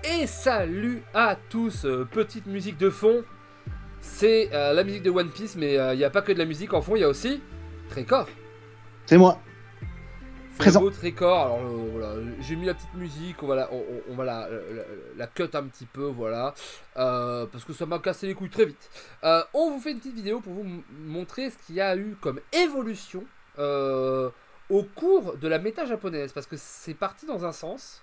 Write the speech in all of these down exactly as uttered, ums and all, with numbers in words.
Et salut à tous, euh, petite musique de fond, c'est euh, la musique de One Piece, mais il euh, n'y a pas que de la musique en fond, il y a aussi Trécor. C'est moi. C'est le Présent. beau Trécor, alors euh, voilà, j'ai mis la petite musique, on va la, on, on va la, la, la cut un petit peu, voilà, euh, parce que ça m'a cassé les couilles très vite. Euh, on vous fait une petite vidéo pour vous montrer ce qu'il y a eu comme évolution euh, au cours de la méta japonaise, parce que c'est parti dans un sens...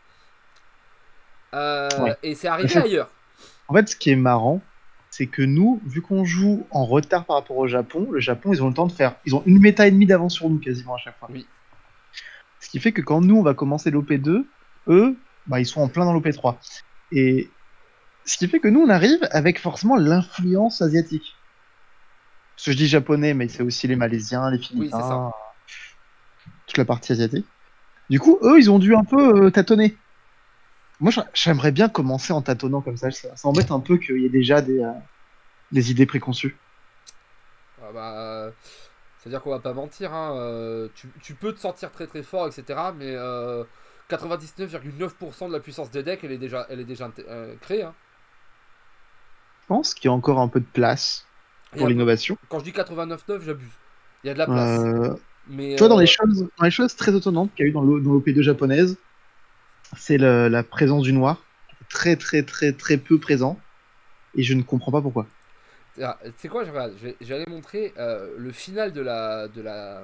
Euh, ouais. Et c'est arrivé fait, ailleurs. En fait, ce qui est marrant, c'est que nous, vu qu'on joue en retard par rapport au Japon, le Japon, ils ont le temps de faire... Ils ont une méta et demie d'avance sur nous, quasiment, à chaque fois. Oui. Ce qui fait que quand nous, on va commencer l'O P deux, eux, bah, ils sont en plein dans l'O P trois. Et ce qui fait que nous, on arrive avec forcément l'influence asiatique. Parce que je dis japonais, mais c'est aussi les Malaisiens, les Philippins, Oui, c'est ça. toute la partie asiatique. Du coup, eux, ils ont dû un peu euh, tâtonner. Moi, j'aimerais bien commencer en tâtonnant comme ça. Ça, ça embête un peu qu'il y ait déjà des, euh, des idées préconçues. Ah bah, euh, c'est-à-dire qu'on va pas mentir, hein, euh, tu, tu peux te sentir très très fort, et cetera. Mais euh, quatre-vingt-dix-neuf virgule neuf pour cent de la puissance des decks, elle est déjà, elle est déjà euh, créée. Hein. Je pense qu'il y a encore un peu de place pour l'innovation. Quand je dis quatre-vingt-neuf virgule neuf, j'abuse. Il y a de la place. Euh, mais tu vois, euh... dans, les choses, dans les choses très étonnantes qu'il y a eu dans l'O P deux japonaise, c'est la présence du noir, très très très très peu présent, et je ne comprends pas pourquoi. Tu sais quoi, je vais, je vais aller montrer euh, le final de la, de la,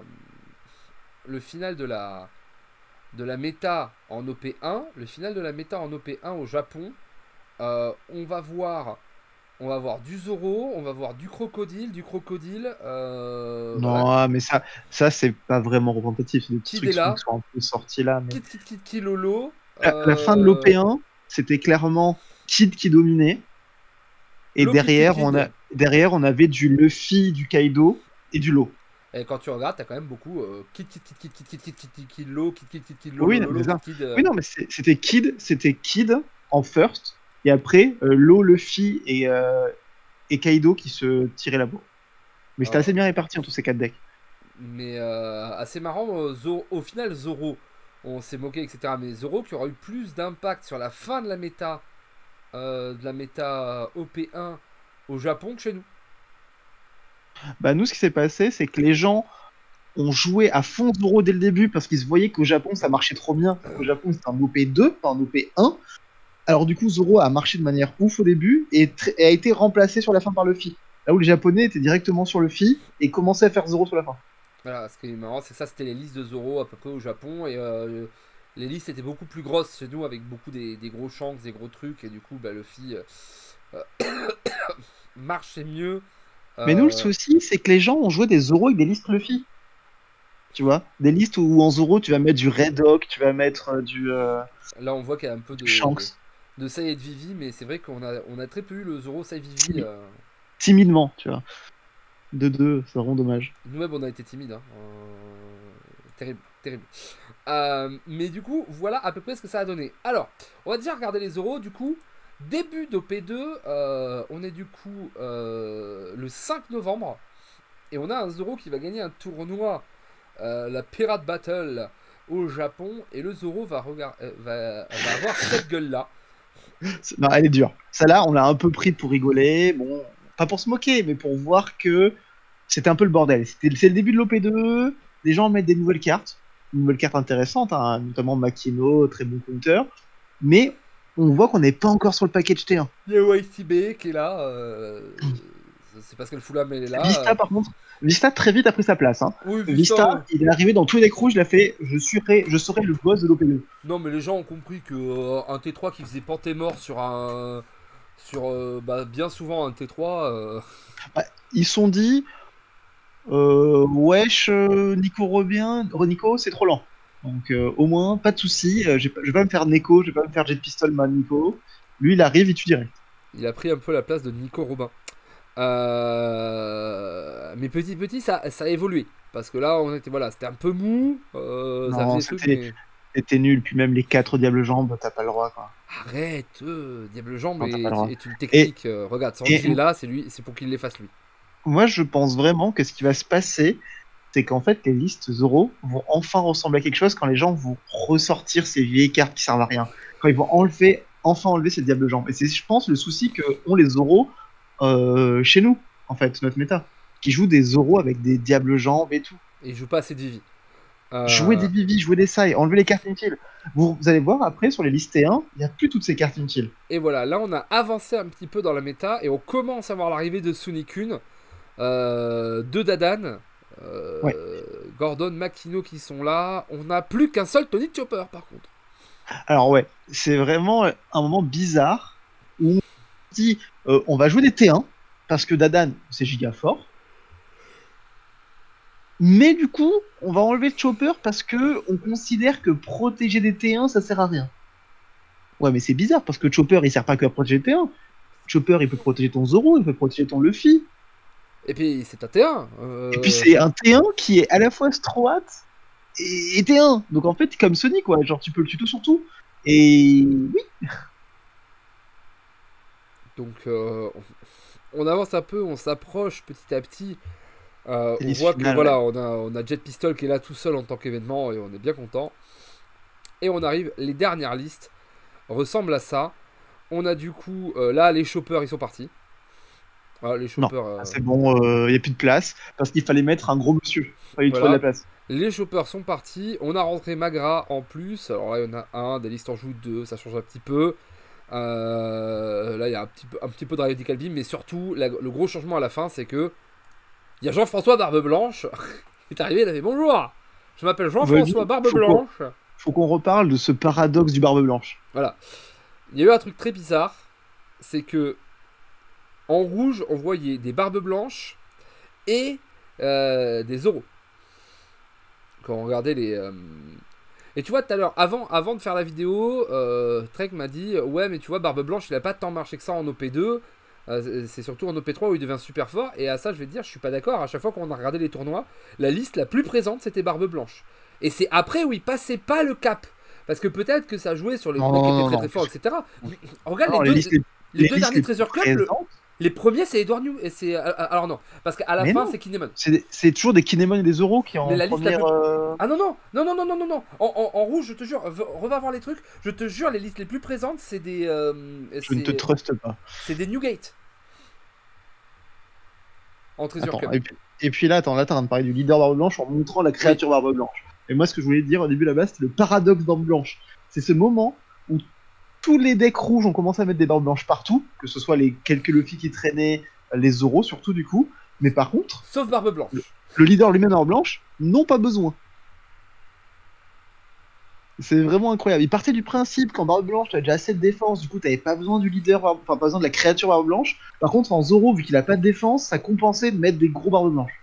le final de la, de la méta en O P un, le final de la méta en O P un au Japon. Euh, on va voir, on va voir du Zoro, on va voir du crocodile, du crocodile. Euh, non, voilà. mais ça, ça c'est pas vraiment représentatif. C'est des petits trucs qui là. sont un peu sortis là. Mais... Kid, Kid, Kid, Kid, Lolo. À euh... la fin de l'O P un, c'était clairement Kid qui dominait. Et derrière, Kid, Kid, on a, derrière, on avait du Luffy, du Kaido et du Law. Et quand tu regardes, t'as quand même beaucoup euh, Kid, Kid, Kid, Kid, Kid, Kid, Kid, Kid, Kid, Kid, Law, Kid, Kid, Kid, Kid, Law, oui, Lolo, Kid, Kid, oui, non, mais c'était Kid, c'était Kid en first, et après euh, Law, Luffy et, euh, et Kaido qui se tiraient la bourre. Mais c'était oh. assez bien réparti entre ces quatre decks. Mais euh, assez marrant, Zoro, au final, Zoro, on s'est moqué, et cetera. Mais Zoro qui aura eu plus d'impact sur la fin de la méta, euh, de la méta O P un au Japon que chez nous. Bah nous, ce qui s'est passé, c'est que les gens ont joué à fond Zoro dès le début parce qu'ils se voyaient qu'au Japon, ça marchait trop bien. Au Japon, c'était un O P deux, pas un O P un. Alors du coup, Zoro a marché de manière ouf au début et, et a été remplacé sur la fin par Luffy. Là où les Japonais étaient directement sur Luffy et commençaient à faire Zoro sur la fin. Voilà, ce qui est marrant, c'est ça, c'était les listes de Zoro à peu près au Japon. Et euh, les listes étaient beaucoup plus grosses chez nous avec beaucoup des, des gros shanks, des gros trucs. Et du coup, bah, Luffy euh, marchait mieux. Mais nous, le souci, c'est que les gens ont joué des Zoro avec des listes Luffy. Tu vois, des listes où en Zoro, tu vas mettre du Red Hawk, tu vas mettre euh, du... Euh, Là, on voit qu'il y a un peu de... Shanks. De, de Sai et de Vivi, mais c'est vrai qu'on a, on a très peu eu le Zoro Sai Vivi. Euh... Timidement, tu vois. De deux, c'est vraiment dommage. Nous-mêmes, on a été timides. Hein. Euh... Terrible, terrible. Euh, mais du coup, voilà à peu près ce que ça a donné. Alors, on va déjà regarder les Zoro, du coup... Début d'O P deux, euh, on est du coup euh, le cinq novembre et on a un Zoro qui va gagner un tournoi, euh, la Pirate Battle au Japon, et le Zoro va, va, va avoir cette gueule là. Non, elle est dure. Celle-là, on l'a un peu pris pour rigoler, bon, pas pour se moquer, mais pour voir que c'était un peu le bordel. C'est le début de l'O P deux, les gens mettent des nouvelles cartes, une nouvelle carte intéressante, hein, notamment Makino, très bon counter, mais on voit qu'on n'est pas encore sur le package T un. Il y a Y C B qui est là. Euh, c'est parce que le Fulham elle est là. Vista, par contre, Vista très vite a pris sa place. Hein. Oui, Vista, Vista ouais. Il est arrivé dans tous les decks rouges, il a fait je serai, je serai le boss de l'O P deux. Non, mais les gens ont compris que euh, un T trois qui faisait panté mort sur un. Sur euh, bah, bien souvent un T trois. Euh... Bah, ils se sont dit euh, wesh, euh, Nico revient. Nico, c'est trop lent. Donc euh, au moins, pas de soucis, euh, je vais pas me faire Neko, je vais pas me faire Jet Pistol Man Nico. Lui, il arrive, il tue direct. Il a pris un peu la place de Nico Robin. Euh... Mais petit petit, ça, ça a évolué. Parce que là, on était voilà, c'était un peu mou. Euh, non, c'était mais... nul. Puis même les quatre Diable Jambes, t'as pas le droit. Quoi. Arrête, euh, Diable Jambes est, est une technique. Et, euh, regarde, Sanji et... est là, c'est lui, c'est pour qu'il l'efface lui. Moi, je pense vraiment que ce qui va se passer, c'est qu'en fait, les listes Zoro vont enfin ressembler à quelque chose quand les gens vont ressortir ces vieilles cartes qui servent à rien. Quand ils vont enlever enfin enlever ces diables jambes. Et c'est, je pense, le souci que ont les Zoro euh, chez nous, en fait, notre méta. Qui jouent des Zoro avec des diables jambes et tout. Et il joue pas assez de Vivi. Euh... Jouer des Vivi, jouer des Sai, enlever les cartes inutiles. Vous, vous allez voir après sur les listes T un, il n'y a plus toutes ces cartes inutiles. Et voilà, là on a avancé un petit peu dans la méta et on commence à voir l'arrivée de Sunikun, euh, de Dadan, euh, Ouais. Gordon, Makino qui sont là. On n'a plus qu'un seul Tony Chopper par contre. Alors ouais, c'est vraiment un moment bizarre où on dit euh, on va jouer des T un parce que Dadan c'est giga fort. Mais du coup, on va enlever le Chopper parce que on considère que protéger des T un, ça sert à rien. Ouais, mais c'est bizarre parce que Chopper, il sert pas que à protéger T un. Chopper, il peut protéger ton Zoro, il peut protéger ton Luffy. Et puis c'est un T un. Euh... Et puis c'est un T un qui est à la fois Stroat et, et T un. Donc en fait, comme Sonic, quoi. Genre tu peux le tuto sur tout. Et oui. Donc euh, on, on avance un peu, on s'approche petit à petit. Euh, on Les voit finales, que voilà, ouais. on a, on a Jet Pistol qui est là tout seul en tant qu'événement et on est bien content. Et on arrive, les dernières listes ressemblent à ça. On a du coup, euh, là les choppers ils sont partis. Ah, les choppers. Non, euh... c'est bon, il euh, n'y a plus de place parce qu'il fallait mettre un gros monsieur. Il fallait voilà. trouver de la place. Les choppers sont partis. On a rentré Magra en plus. Alors là il y en a un, des listes en joue deux, ça change un petit peu. Euh, là il y a un petit peu, un petit peu de Radical Beam, mais surtout la, le gros changement à la fin c'est que il y a Jean-François Barbe Blanche. Il est arrivé, il a fait bonjour. Je m'appelle Jean-François Barbe faut Blanche. Qu'on, faut qu'on reparle de ce paradoxe du Barbe Blanche. Voilà. Il y a eu un truc très bizarre, c'est que en rouge on voyait des Barbes Blanches et euh, des Zoro. Quand on regardait les. Euh... Et tu vois tout à l'heure, avant, avant de faire la vidéo, euh, Trek m'a dit ouais mais tu vois Barbe Blanche il a pas tant marché que ça en O P deux. Euh, c'est surtout en O P trois où il devient super fort. Et à ça, je vais te dire, je suis pas d'accord. À chaque fois qu'on a regardé les tournois, la liste la plus présente, c'était Barbe Blanche. Et c'est après où il passait pas le cap. Parce que peut-être que ça jouait sur les mecs qui étaient très très forts, et cetera. Regarde non, les, les, deux, listes, les, les, les deux derniers les Treasure Cup. Le, les premiers, c'est Edward New. Et c'est, alors non, parce qu'à la mais fin, c'est Kinemon. C'est, c'est toujours des Kinemon et des Zoro qui en mais la première... liste la plus... euh... Ah non, non, non, non, non, non, non, non. En, en, en rouge, je te jure, reva voir les trucs. Je te jure, les listes les plus présentes, c'est des... Euh, je ne te truste pas. C'est des Newgate. En Treasure attends, Cup. Et puis, et puis là, attends, là, t'es en train de parler du leader Barbe Blanche en montrant la créature oui. Barbe Blanche. Et moi, ce que je voulais dire au début là-bas, c'était le paradoxe Barbe Blanche. C'est ce moment où tous les decks rouges ont commencé à mettre des Barbes Blanches partout, que ce soit les quelques Luffy qui traînaient, les Zoro surtout du coup, mais par contre... Sauf Barbe Blanche. Le, le leader lui-même Barbe Blanche n'ont pas besoin. C'est vraiment incroyable. Il partait du principe qu'en Barbe Blanche, t'avais déjà assez de défense, du coup t'avais pas besoin du leader, enfin pas besoin de la créature Barbe Blanche. Par contre en Zoro, vu qu'il a pas de défense, ça compensait de mettre des gros Barbes Blanches.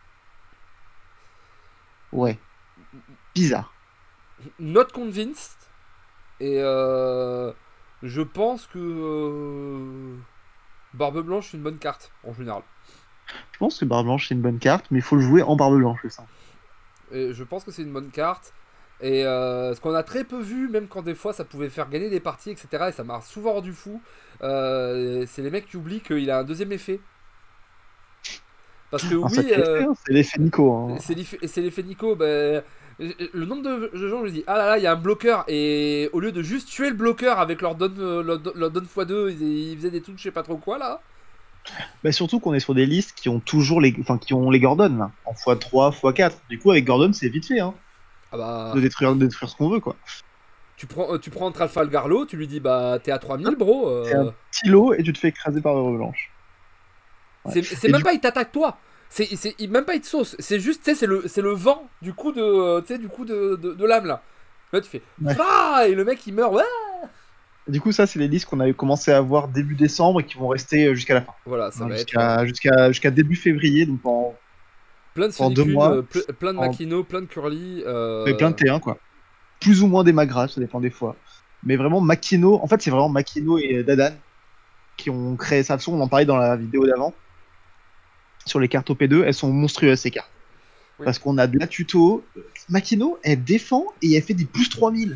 Ouais. Bizarre. Not convinced. Et euh, je pense que euh, Barbe Blanche c'est une bonne carte en général. Je pense que Barbe Blanche c'est une bonne carte, mais il faut le jouer en Barbe Blanche, ça. Et je pense que c'est une bonne carte. Et euh, ce qu'on a très peu vu, même quand des fois ça pouvait faire gagner des parties, et cetera. Et ça m'a souvent rendu fou. Euh, c'est les mecs qui oublient qu'il a un deuxième effet. Parce que ah, oui, euh, effet, c'est l'effet Nico. Hein. C'est l'effet Nico. Ben, le nombre de gens, je dis ah là là, il y a un bloqueur. Et au lieu de juste tuer le bloqueur avec leur donne, leur, leur donne fois deux, ils, ils faisaient des trucs, je sais pas trop quoi là. Bah surtout qu'on est sur des listes qui ont toujours les, enfin qui ont les Gordon là, en fois trois, fois quatre. Du coup avec Gordon c'est vite fait hein. Ah bah... de détruire, de détruire ce qu'on veut quoi. Tu prends, tu prends Trafalgar-Law, tu lui dis bah t'es à trois mille bro. Euh... T'es un petit lot et tu te fais écraser par Barbe Blanche. Ouais. C'est même du... pas il t'attaque toi. C'est même pas il te sauce. C'est juste tu sais c'est le c'est le vent du coup de tu sais du coup de, de, de l'âme là. Là tu fais ouais. Ah et le mec il meurt ouais. Du coup ça c'est les listes qu'on avait commencé à voir début décembre et qui vont rester jusqu'à la fin. Voilà ça hein, va jusqu'à être jusqu'à jusqu'à début février donc en plein de Sunikun, euh, plein de Makino, en... plein de Curly. Euh... Et plein de T un quoi. Plus ou moins des Magra, ça dépend des fois. Mais vraiment Makino, en fait c'est vraiment Makino et Dadan qui ont créé ça. On en parlait dans la vidéo d'avant. Sur les cartes O P deux, elles sont monstrueuses ces cartes. Oui. Parce qu'on a de la tuto. Makino, elle défend et elle fait des plus trois mille.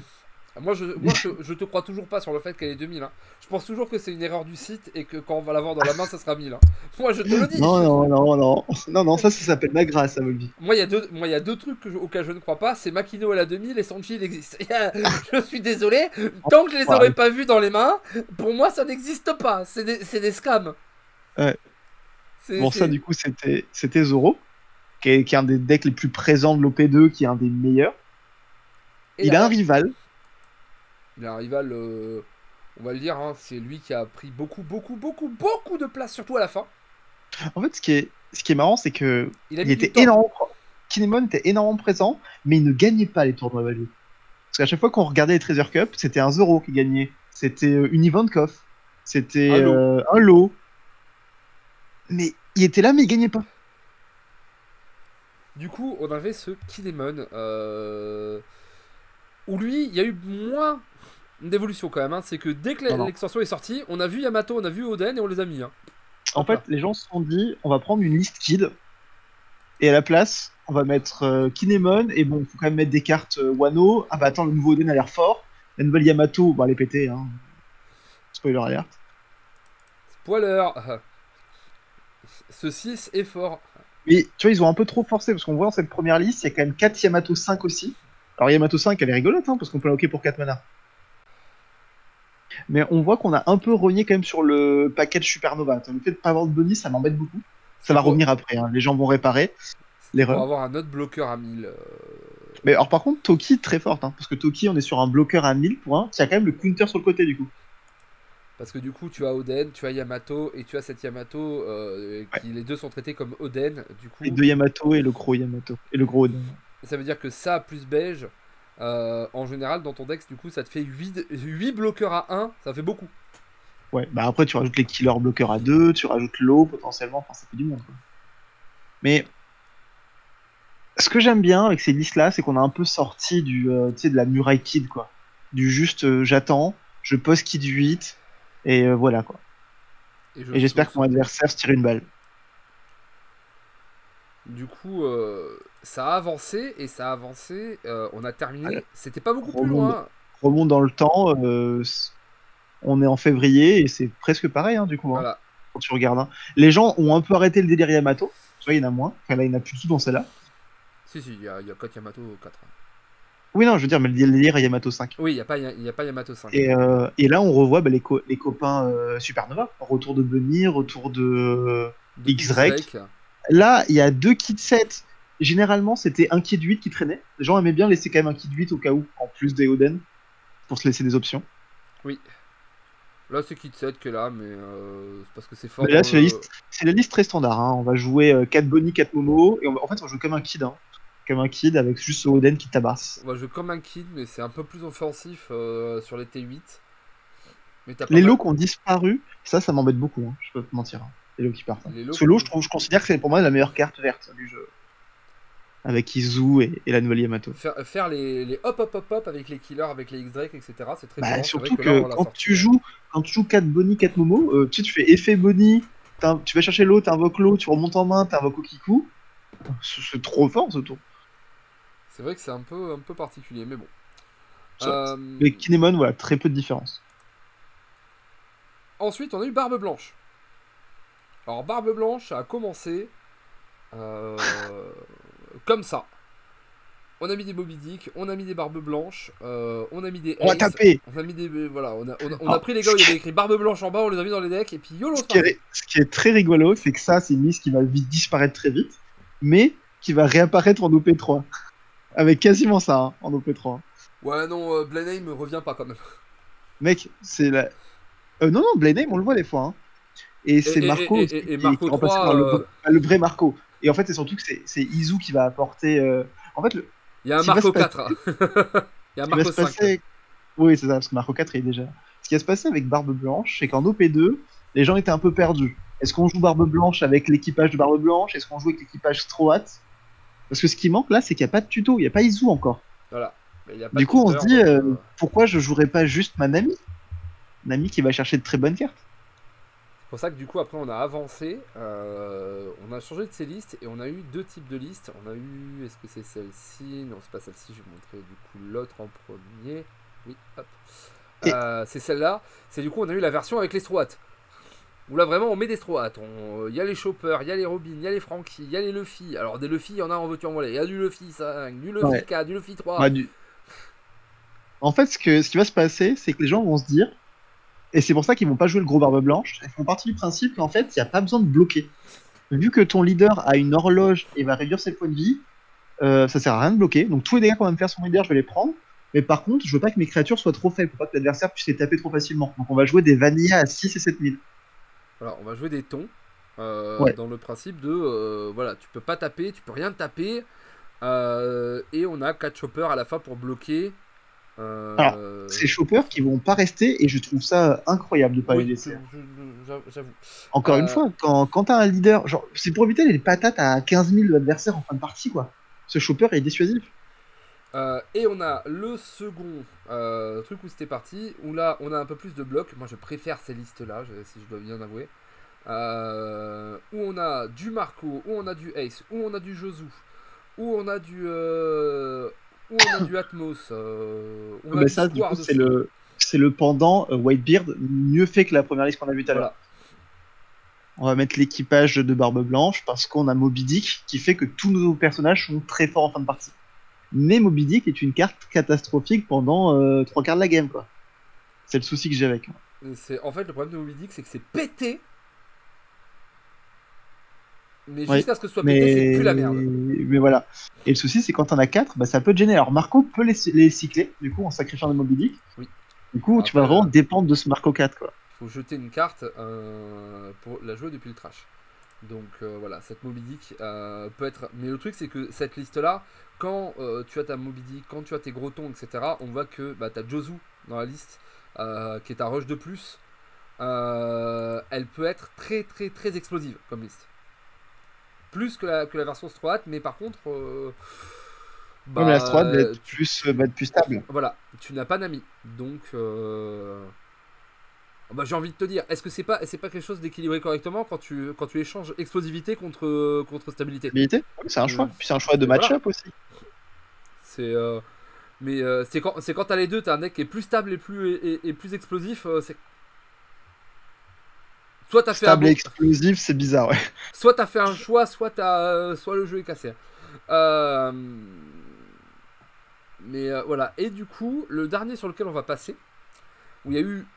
Moi, je, moi je, je te crois toujours pas sur le fait qu'elle est deux mille. Hein. Je pense toujours que c'est une erreur du site et que quand on va l'avoir dans la main, ça sera mille. Hein. Moi, je te le dis. Non, non, non, non. Non, non, ça, ça s'appelle ma grâce, ça, Volby. Moi, il y a deux, moi, il y a deux trucs que je- auxquels je ne crois pas. C'est Makino à la deux mille et Sanji, il existe. Je suis désolé. Tant que je les Ouais. aurais pas vus dans les mains, pour moi, ça n'existe pas. C'est des, c'est des scams. Ouais. C'est- Bon, c'est- ça, du coup, c'était c'était Zoro, qui est, qui est un des decks les plus présents de l'O P deux, qui est un des meilleurs. Et Il là, a un rival. il a un rival, euh, on va le dire, hein, c'est lui qui a pris beaucoup, beaucoup, beaucoup, beaucoup de place, surtout à la fin. En fait, ce qui est, ce qui est marrant, c'est que Il a il mis du était temps. énorme. Kinemon était énormément présent, mais il ne gagnait pas les tournois value. Parce qu'à chaque fois qu'on regardait les Treasure Cup, c'était un Zoro qui gagnait. C'était euh, une Ivankov. C'était Un lot. euh, un lot. Mais il était là, mais il gagnait pas. Du coup, on avait ce Kinemon, euh, où lui, il y a eu moins d'évolution quand même. Hein. C'est que dès que Non, non. l'extension est sortie, on a vu Yamato, on a vu Oden et on les a mis. Hein. En Hop fait, là. les gens se sont dit, on va prendre une liste kid, et à la place, on va mettre euh, Kinemon, et bon, il faut quand même mettre des cartes euh, Wano. Ah bah attends, le nouveau Oden a l'air fort. La nouvelle Yamato, bah elle est pétée, hein. Spoiler alert. Spoiler. Ce six est fort. Mais tu vois, ils ont un peu trop forcé, parce qu'on voit dans cette première liste, il y a quand même quatre Yamato cinq aussi. Alors Yamato cinq, elle est rigolote, hein, parce qu'on peut la hocker pour quatre mana. Mais on voit qu'on a un peu rogné quand même sur le package Supernova. Le fait de pas avoir de bonus, ça m'embête beaucoup. Ça va pour- revenir après, hein. Les gens vont réparer Pour l'erreur. avoir un autre bloqueur à mille. euh, Mais alors par contre, Toki, très forte, hein, parce que Toki, on est sur un bloqueur à mille pour un, qui a quand même le counter sur le côté du coup. Parce que du coup, tu as Oden, tu as Yamato, et tu as cette Yamato, euh, qui les deux sont traités comme Oden. Du coup, Les deux Yamato et le gros Yamato. Et le gros Oden. ça veut dire que ça plus beige, euh, en général, dans ton deck, du coup, ça te fait huit, huit bloqueurs à un, ça fait beaucoup. Ouais, bah après tu rajoutes les killers bloqueurs à deux, tu rajoutes l'eau potentiellement, enfin ça fait du monde quoi. Mais ce que j'aime bien avec ces listes là, c'est qu'on a un peu sorti du, euh, tu sais, de la muraille kid quoi. Du juste euh, j'attends, je pose kid huit, et euh, voilà quoi. je Et j'espère que mon sauce. adversaire se tire une balle. Du coup, euh, ça a avancé, et ça a avancé, euh, on a terminé, Voilà. c'était pas beaucoup plus Remonte, loin. remonte dans le temps, euh, c- on est en février et c'est presque pareil hein, du coup, hein, Voilà. quand tu regardes. Hein. Les gens ont un peu arrêté le délire Yamato, tu vois, il y en a moins, enfin là il n'y en a plus du tout dans celle-là. Si, si, il y a, il y a quatre Yamato quatre. Oui, non, je veux dire, mais le délire Yamato cinq. Oui, il n'y a, pas- il y a pas Yamato cinq. Et, euh, et là, on revoit bah, les, co- les copains euh, Supernova. Retour de Bunny, retour de euh, De X-Rek. X-Rek. Là, il y a deux kits sept. Généralement, c'était un kit huit qui traînait. Les gens aimaient bien laisser quand même un kit huit au cas où, en plus des Oden, pour se laisser des options. Oui. Là, c'est Kid sept qui est là, mais euh, c'est parce que c'est fort. Mais là, dans c'est la le- liste, c'est la liste très standard. Hein. On va jouer euh, quatre Bonnie, quatre Momo. Et on va- en fait, on joue comme un kid. Hein. Comme un kid avec juste ce Oden qui tabasse. On va jouer comme un Kid, mais c'est un peu plus offensif euh, sur les T huit. Mais t'as pas Les mal- lots qui ont disparu, ça, ça m'embête beaucoup. Hein. Je peux pas te mentir. Hein. Les lots qui partent. Hein. Les lots Parce que l'eau, qui- je, trouve, je considère que c'est pour moi la meilleure carte verte du jeu. Avec Izu et, et la nouvelle Yamato. Faire, faire les, les hop hop hop hop avec les killers, avec les X-Drake, et cetera. C'est très Bah, bien. C'est surtout vrai que, que, là, on l'a quand, sorti. tu joues, quand tu joues quatre Bonnie, quatre Momo, euh, tu sais, tu fais effet Bonnie, t'in- tu vas chercher l'eau, t'invoques l'eau, tu remontes en main, t'invoques Okiku. C'est c'est trop fort ce tour. C'est vrai que c'est un peu, un peu particulier, mais bon. Ça- Euh, Mais Kinemon, voilà, très peu de différence. Ensuite, on a eu Barbe Blanche. Alors, Barbe Blanche, ça a commencé euh, comme ça. On a mis des Moby Dick, on a mis des Barbes Blanches, euh, on a mis des On va Ace, taper. on a mis des... Voilà, on a, on a, on a Ah, pris les gars où il y avait écrit Barbe Blanche en bas, on les a mis dans les decks, et puis YOLO, Ce c'est qui, parti. est, ce qui est très rigolo, c'est que ça, c'est une liste qui va vite disparaître très vite, mais qui va réapparaître en O P trois. Avec quasiment ça, hein, en O P trois. Ouais, non, euh, Blenheim me revient pas quand même. Mec, c'est la. Euh, non, non, Blenheim, on le voit des fois. Hein. Et c'est et- Marco et- aussi, et- et qui, Marco qui est remplacé trois, par le, euh, le vrai Marco. Et en fait, c'est surtout que c'est c'est Izu qui va apporter. euh, En fait, le, Il y a un ce qui va Marco se passer- quatre. Il y a un ce qui va Marco se cinq. passer. Oui, c'est ça, parce que Marco quatre il est déjà. Ce qui va se passer avec Barbe Blanche, c'est qu'en O P deux, les gens étaient un peu perdus. Est-ce qu'on joue Barbe Blanche avec l'équipage de Barbe Blanche? Est-ce qu'on joue avec l'équipage Straw Hat? Parce que ce qui manque là, c'est qu'il n'y a pas de tuto, il n'y a pas Izu encore. Voilà. Mais il y a pas Du de coup, on se tuteur, dit, donc, euh, euh, pourquoi je jouerais pas juste ma Nami? Nami qui va chercher de très bonnes cartes. C'est pour ça que du coup après on a avancé, euh, on a changé de ces listes et on a eu deux types de listes. On a eu, est-ce que c'est celle-ci? Non, c'est pas celle-ci, je vais vous montrer du coup l'autre en premier. Oui, hop. Et- Euh, c'est celle-là. C'est du coup, on a eu la version avec les Stroat. Où là, vraiment, on met des Stroat. Il y a les Choppers, il y a les Robin, il y a les Frankie, il y a les Luffy. Alors, des Luffy, il y en a en voiture en Il y a du Luffy cinq, du Luffy Ouais. quatre, du Luffy trois. Bah, du- En fait, ce, que, ce qui va se passer, c'est que les gens vont se dire, et c'est pour ça qu'ils vont pas jouer le gros barbe blanche, ils font partie du principe qu'en fait, il n'y a pas besoin de bloquer. Vu que ton leader a une horloge et va réduire ses points de vie, euh, ça sert à rien de bloquer. Donc tous les dégâts qu'on va me faire sur mon leader, je vais les prendre. Mais par contre, je veux pas que mes créatures soient trop faibles, pour pas que l'adversaire puisse les taper trop facilement. Donc on va jouer des vanilla à six et sept mille. Voilà, on va jouer des tons. euh, Ouais. dans le principe de. euh, voilà, tu peux pas taper, tu peux rien taper. euh, et on a quatre Choppers à la fin pour bloquer. Alors, Euh, ces choppers qui vont pas rester, et je trouve ça incroyable de pas les oui, laisser. je- je- je- j'avoue. Encore une Euh, fois, quand, quand t'as un leader, genre, c'est pour éviter les patates à quinze mille de l'adversaire en fin de partie, quoi. Ce chopper est dissuasif. Euh, et on a le second euh, truc où c'était parti, où là on a un peu plus de blocs. Moi je préfère ces listes-là, je- si je dois bien avouer. Euh, où on a du Marco, où on a du Ace, où on a du Josu, où on a du, euh, où on a du Atmos, euh, où on a Mais du ça, du Square coup, c'est dessus. le, c'est le pendant euh, Whitebeard, mieux fait que la première liste qu'on a vue tout à l'heure. Voilà. On va mettre l'équipage de Barbe Blanche parce qu'on a Moby Dick qui fait que tous nos personnages sont très forts en fin de partie. Mais Moby Dick est une carte catastrophique pendant euh, trois quarts de la game, quoi. C'est le souci que j'ai avec. Et c'est- En fait, le problème de Moby Dick, c'est que c'est pété. Mais Oui, jusqu'à ce que ce soit pété, c'est mais... plus la merde. mais voilà. Et le souci, c'est quand on a quatre, bah, ça peut te gêner. Alors Marco peut les, les cycler, du coup, en sacrifiant des Moby Dick. Oui. Du coup, Après, tu vas vraiment euh, dépendre de ce Marco quatre, quoi. Il faut jeter une carte euh, pour la jouer depuis le trash. Donc euh, voilà, cette Moby Dick euh, peut être. Mais le truc, c'est que cette liste-là, quand euh, tu as ta Moby Dick, quand tu as tes gros tons, et cetera, on voit que bah, tu as Josu dans la liste, euh, qui est ta rush de plus. Euh, elle peut être très très très explosive comme liste. Plus que la, que la version Stroat, mais par contre. Euh, Ouais, mais la Strad va bah, être tu, plus, va être plus stable. voilà, tu n'as pas d'amis. Donc. Euh, bah, j'ai envie de te dire, est-ce que c'est pas, c'est pas quelque chose d'équilibré correctement quand tu, quand tu échanges explosivité contre, contre stabilité? Stabilité, oui, c'est un choix. Euh, Puis c'est un choix de voilà. match-up aussi. C'est, euh, mais euh, c'est quand, c'est quand t'as les deux, t'as un deck qui est plus stable et plus, et, et plus explosif. euh, c'est... Soit t'as fait un Stable et bon, explosif, c'est bizarre, ouais. soit t'as fait un choix, soit t'as, euh, soit le jeu est cassé. Euh, mais euh, voilà. Et du coup, le dernier sur lequel on va passer, où il y a eu.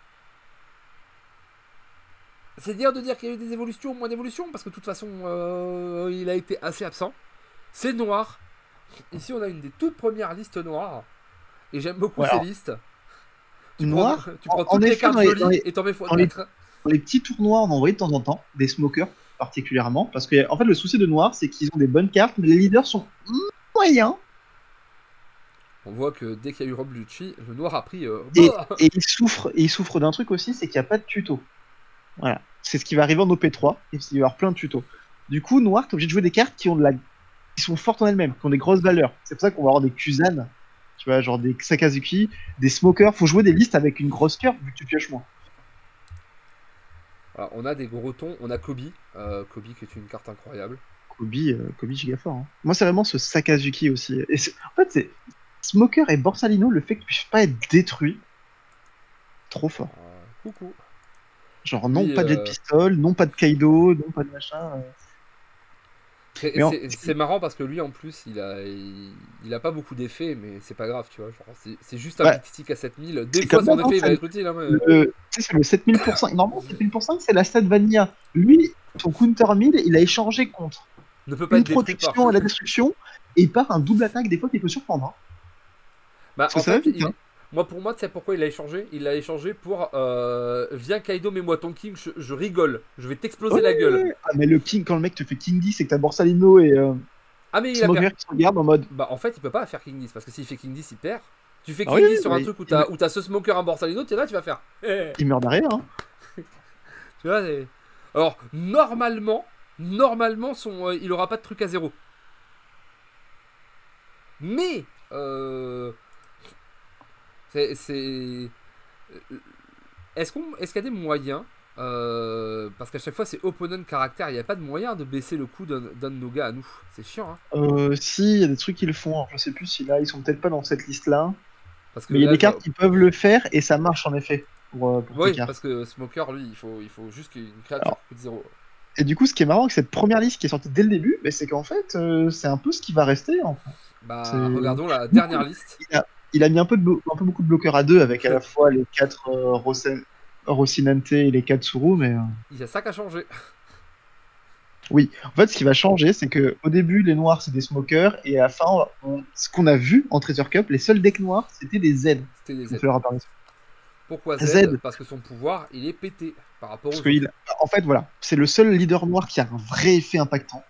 C'est dire de dire qu'il y a eu des évolutions, moins d'évolutions, parce que de toute façon, euh, il a été assez absent. C'est noir. Ici, on a une des toutes premières listes noires. Et j'aime beaucoup Ouais, ces alors, listes. Tu noir, prends, tu prends en, toutes en les effet, cartes dans les, dans jolies les- et t'en mets dans les- quatre. dans les petits tournois, on en voit de temps en temps, des smokers particulièrement, parce que en fait, le souci de noir, c'est qu'ils ont des bonnes cartes, mais les leaders sont moyens, On voit que dès qu'il y a eu Rob Lucci, le noir a pris. euh, et, bah et ils souffrent, et ils souffrent d'un truc aussi, c'est qu'il n'y a pas de tuto. Voilà. C'est ce qui va arriver en O P trois, et il va y avoir plein de tutos. Du coup, noir, t'es obligé de jouer des cartes qui ont de la, qui sont fortes en elles-mêmes, qui ont des grosses valeurs. C'est pour ça qu'on va avoir des Kuzan, tu vois, genre des Sakazuki, des smokers. Faut jouer des listes avec une grosse carte vu que tu pioches moins. Voilà, on a des gros tons. On a Kobe. Euh, Kobe qui est une carte incroyable. Kobe, euh, Kobe giga fort. Hein. Moi, c'est vraiment ce Sakazuki aussi. Et c'est- en fait, c'est Smoker et Borsalino, le fait que tu puisses pas être détruit, trop fort. Euh, coucou. Genre, non, Oui, pas de jet euh, pistol, non, pas de Kaido, non, pas de machin. euh. Et Mais en- c'est, c'est marrant parce que lui en plus il a, il, il a pas beaucoup d'effets, mais c'est pas grave, tu vois. Genre, c'est, c'est juste un Ouais. petit stick à sept mille. Des C'est fois comme son moi, effet non, il va ça- être utile. Hein, mais... Le- tu sais, c'est le sept mille pour cent. Normalement, sept mille pour cent, c'est la stat vanilla. Lui, son counter mid, il a échangé contre Ne peut pas une être détruit par. protection à la destruction et par un double attaque, des fois, qui peut surprendre. Hein. Bah, Parce que en ça va fait, vite, il- hein. moi pour moi, tu sais pourquoi il a échangé? Il a échangé pour euh, viens Kaido, mets-moi ton king, je, je rigole, je vais t'exploser Ouais, la gueule. ouais, ouais. Ah, mais le king, quand le mec te fait king dix, c'est que t'as Borsalino et euh, Ah mais il a Smoker perdu. qui se regardent en mode. Bah en fait il peut pas faire king dix parce que s'il fait king dix il perd. Tu fais Ah king oui, dix sur un mais truc où il t'as, meurt- où t'as ce smoker en Borsalino, t'es là tu vas faire. Eh. il meurt derrière. Hein. Tu vois, c'est- alors normalement, normalement son, euh, il aura pas de truc à zéro. Mais euh, c'est, c'est- est-ce qu'on, est-ce qu'il y a des moyens euh, parce qu'à chaque fois c'est opponent caractère, il n'y a pas de moyen de baisser le coût d'un, d'un de nos gars à nous. C'est chiant, hein. Euh, si, il y a des trucs qu'ils font. Alors, je sais plus si là, ils sont peut-être pas dans cette liste-là. Parce que Mais il y a là, des je vois- cartes qui peuvent le faire et ça marche en effet pour, euh, pour tes Oui, cartes. parce que Smoker, lui, il faut, il faut juste qu'une créature Alors, qui coûte zéro. et du coup, ce qui est marrant avec cette première liste qui est sortie dès le début, bah, c'est qu'en fait, euh, c'est un peu ce qui va rester. En fait. Bah, C'est regardons la beaucoup dernière de- liste. il, a, il a mis un peu, de blo- un peu beaucoup de bloqueurs à deux avec à la fois les quatre euh, Rosen- Rocinante et les quatre Tsuru, mais euh, Il y a ça qui a changé. oui. En fait, ce qui va changer, c'est que au début, les noirs, c'est des smokers, et à la fin, on- ce qu'on a vu en Treasure Cup, les seuls decks noirs, c'était des Z C'était des qui ont Z. fait leur apparition. Pourquoi Z? Z, Parce que son pouvoir, il est pété par rapport parce aux que, autres. il, en fait, voilà, c'est le seul leader noir qui a un vrai effet impactant,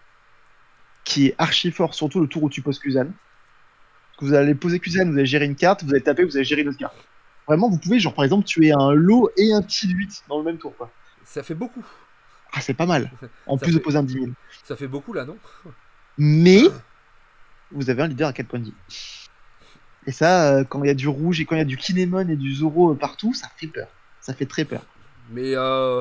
qui est archi fort, surtout le tour où tu poses Kuzan. Vous allez poser Kuzan, vous allez gérer une carte, vous allez taper, vous allez gérer une autre carte. Vraiment, vous pouvez, genre, par exemple, tuer un lot et un petit huit dans le même tour, quoi. Ça fait beaucoup. Ah, c'est pas mal. En Ça plus de fait- poser un dix mille. Ça fait beaucoup là, non? Mais, vous avez un leader à quatre points de vie. Et ça, euh, quand il y a du rouge et quand il y a du Kinemon et du Zoro euh, partout, ça fait peur. Ça fait très peur. Mais euh,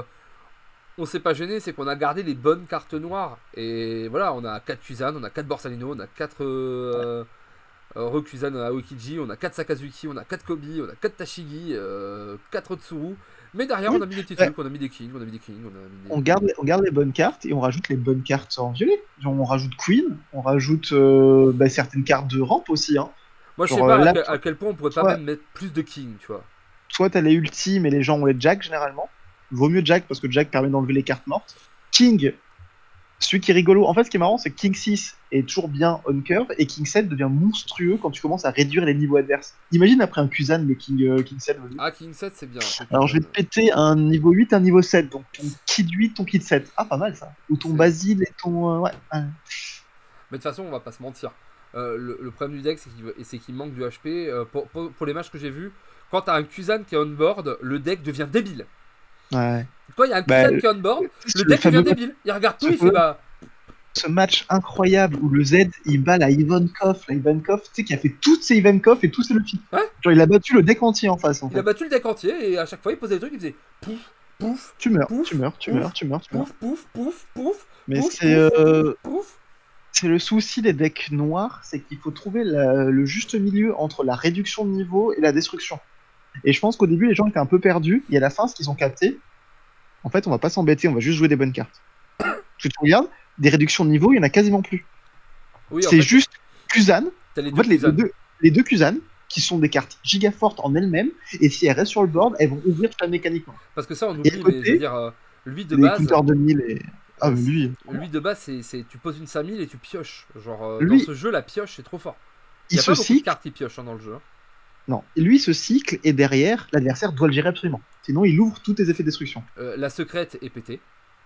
on s'est pas gêné, c'est qu'on a gardé les bonnes cartes noires. Et voilà, on a quatre Kuzan, on a quatre Borsalino, on a quatre euh, euh, Rekuzan Aokiji, on a quatre Sakazuki, on a quatre Kobi, on a quatre Tashigi, euh, quatre Tsuru. Mais derrière, Oui, on a mis des petits ouais. trucs, on a mis des kings, on a mis des kings, on a mis des... On garde, on garde les bonnes cartes et on rajoute les bonnes cartes en violet. Genre, on rajoute Queen, on rajoute euh, bah, certaines cartes de rampe aussi. Hein. Moi, je sais Genre, pas euh, à, là, quel, à quel point on pourrait pas soit- même mettre plus de kings, tu vois. Soit t'as les ultis, mais les gens ont les Jack généralement. Vaut mieux Jack parce que Jack permet d'enlever les cartes mortes. King, celui qui est rigolo. En fait, ce qui est marrant, c'est que King six est toujours bien on curve et King sept devient monstrueux quand tu commences à réduire les niveaux adverses. Imagine après un Kuzan, mais King, euh, King sept. vas-y. Ah, king sept, c'est bien. c'est Alors je vais Kuzan. te péter un niveau huit, un niveau sept. Donc ton kid huit, ton kid sept. Ah, pas mal ça. Ou ton C'est- Basile et ton. euh, ouais. ouais. Mais de toute façon, on va pas se mentir. Euh, le, le problème du deck, c'est qu'il c'est qu'il manque du H P. Euh, pour, pour- pour les matchs que j'ai vus, quand t'as un Kuzan qui est on board, le deck devient débile. Ouais. Quand il y a un Bah, Kuzan qui est on board, c'est le le deck devient fameux- débile. Il regarde tout, ce il fait fameux- bah. Ce match incroyable où le Z il bat la Ivankov, la Ivankov, tu sais, qui a fait toutes ses Ivankov et tous ses Luffy. Ouais. Genre il a battu le deck entier en face en Il a fait. battu le deck entier et à chaque fois, il posait des trucs, il faisait pouf, pouf, Tu meurs, Pouf, tu meurs, tu pouf, meurs, tu meurs, tu meurs. pouf, pouf, pouf, pouf. Mais pouf, c'est pouf, euh, pouf. c'est le souci des decks noirs, c'est qu'il faut trouver la- le juste milieu entre la réduction de niveau et la destruction. Et je pense qu'au début les gens étaient un peu perdus, et à la fin ce qu'ils ont capté, en fait on va pas s'embêter, on va juste jouer des bonnes cartes. Parce que tu regardes, des réductions de niveau, il y en a quasiment plus. Oui, en C'est fait, juste Kuzan, t'as les en deux fait les, les Kuzan. deux, les deux Kuzan, qui sont des cartes giga fortes en elles-mêmes, et si elles restent sur le board, elles vont ouvrir tout mécaniquement. Parce que ça, on Et oublie, à mais côté, je veux dire, euh, lui de les base. counters de mille et... Ah, euh, mais lui... Lui de base, c'est c'est- tu poses une cinq mille et tu pioches. Genre, euh, Lui- dans ce jeu, la pioche, c'est trop fort. Il Il y a se pas beaucoup de cycle... cartes qui piochent hein, dans le jeu. hein. Non, lui ce cycle, et derrière, l'adversaire doit le gérer absolument. Sinon, il ouvre tous tes effets de destruction. Euh, la secrète est pétée.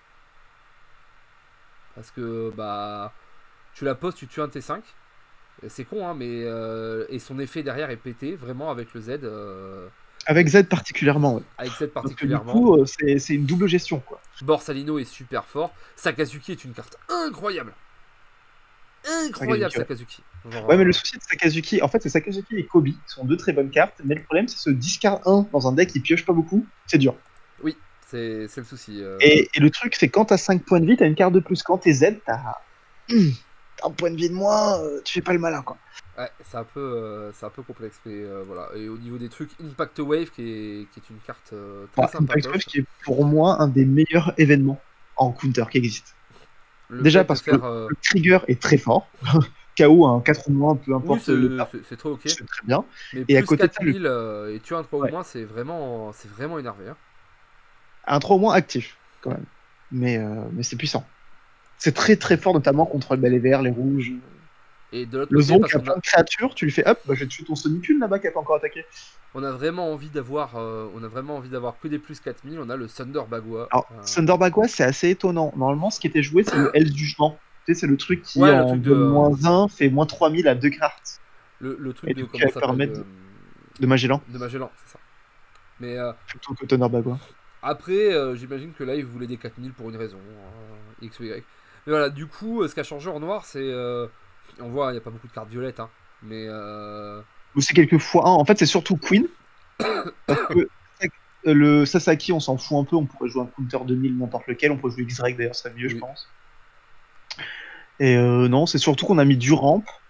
Parce que, bah. Tu la poses, tu tues un T cinq. Et C'est con, hein, mais. euh, et son effet derrière est pété, vraiment, avec le Z. euh, Avec Z particulièrement, ouais. avec Z Parce que du particulièrement. coup, euh, c'est c'est une double gestion, quoi. Borsalino est super fort. Sakazuki est une carte incroyable. Incroyable, Sakazuki. Genre, Ouais, mais euh, le souci de Sakazuki, en fait, c'est Sakazuki et Kobe, qui sont deux très bonnes cartes, mais le problème, c'est ce discard un dans un deck qui pioche pas beaucoup, c'est dur. Oui, c'est c'est le souci. euh. Et, et le truc, c'est quand t'as cinq points de vie, t'as une carte de plus. Quand t'es Z, t'as Hum, t'as un point de vie de moins, euh, tu fais pas le malin, quoi. Ouais, c'est un peu, euh, c'est un peu complexe, mais euh, voilà. Et au niveau des trucs, Impact Wave, qui est, qui est une carte euh, très Ouais, sympa. Impact Wave qui est pour moi un des meilleurs événements en counter qui existe. Le Déjà fait de parce que faire, euh, le trigger est très fort. K O à un quatre ou moins, peu oui, importe c'est le c'est- c'est trop ok. c'est très bien. Mais Et à plus côté de ça, quatre mille euh, et tu as un trois Ouais. ou moins, c'est vraiment, c'est vraiment énervé. hein. Un trois ou moins actif, quand même. Mais, euh, mais c'est puissant. C'est très très fort, notamment contre bah, les verts, les rouges. Et de l'autre Le côté, Zonk parce a qu'on plein a, de créatures, tu lui fais hop, bah, je vais tuer ton Sonicule là-bas qui a pas encore attaqué. on a vraiment envie d'avoir, euh, on a vraiment envie d'avoir que des plus quatre mille. On a le Thunder Bagua. Alors, euh, Thunder Bagua, c'est assez étonnant. Normalement, ce qui était joué, c'est le L jugement. Tu sais, c'est le truc qui, Ouais, le en truc de- donne moins un, fait moins trois mille à deux cartes le, le truc Et de du coup, comment elle ça s'appelle permet de, de- de Magellan, de Magellan, c'est ça. Mais euh, plutôt que Thunder Bagua. après, euh, j'imagine que là, ils voulaient des quatre mille pour une raison, euh, X ou Y. Mais voilà, du coup, euh, ce qui a changé en noir, c'est, euh, on voit, il n'y a pas beaucoup de cartes violettes, hein, mais euh, Ou c'est quelques fois un. En fait, c'est surtout Queen. Parce que euh, le Sasaki, on s'en fout un peu. On pourrait jouer un counter deux mille, n'importe lequel. On pourrait jouer X-Drake d'ailleurs, ce serait mieux, je Oui. pense. Et euh, non, c'est surtout qu'on a mis du ramp.